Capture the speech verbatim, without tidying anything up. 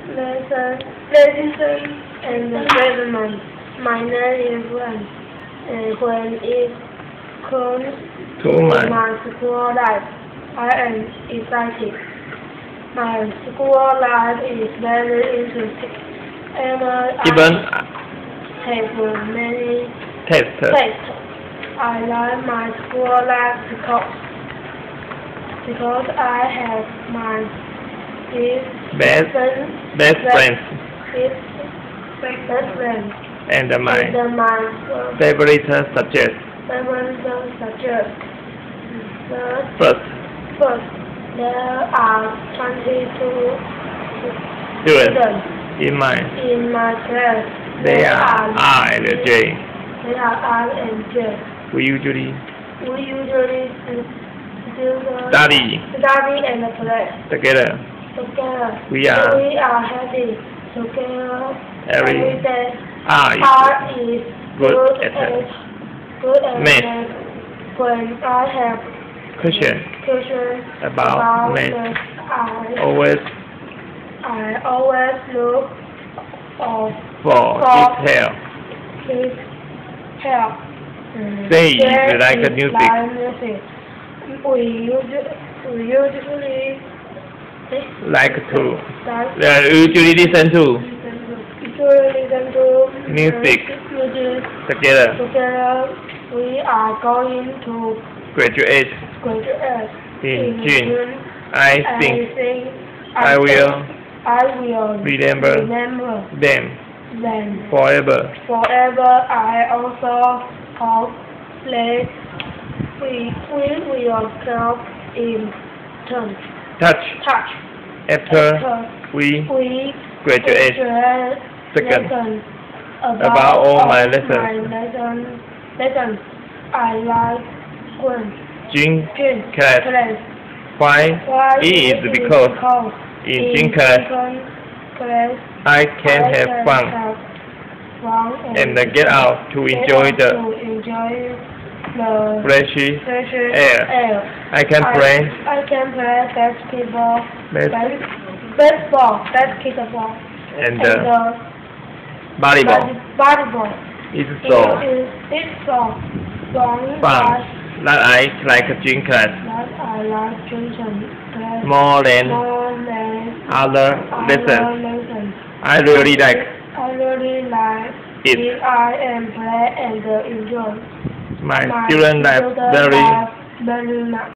lesson, lesson and development. My name is Wen. And when it comes to to my my school life, I am excited. My school life is very interesting, and uh, even I have many test tests. I like my school life because because I have my best best friends, best friends best, best friends, and my and my uh, favorite subject. favorite subject. First, First, first, there are twenty-two students students in my in my class. they are R and J. They are R and J. We usually We usually do the study study and play together. together. We are we are happy together every every day. R R is is good good at at good at math. math. When I have question questions about about math. math, I Always I always look of for for detail. his help. Mm, Say it there like is music. like music. We usually we usually Like to like they usually listen to usually listen to music music together. together. We are going to Graduate graduate in June. I I think think I will I will remember remember them them forever. forever. I also hope that we we will help in turn Touch touch after after we we graduate. graduate Second, lesson about, about all my my lessons. lesson lessons. I like when Gym gym class. class. Why? Why It is because in gym class class I can I have can fun have fun and get out to get enjoy out the to enjoy the fresh fresh air. air. I can I, play I can play basketball, bas- bas- baseball, basketball, and and uh, uh, volleyball. volley- volleyball. It's It so is it's so fun fun that that I like gym class that I like drinking class more than more than other other lessons. lessons. I really like I really like it. it. I am play and uh, enjoy. My My student life student very life very much.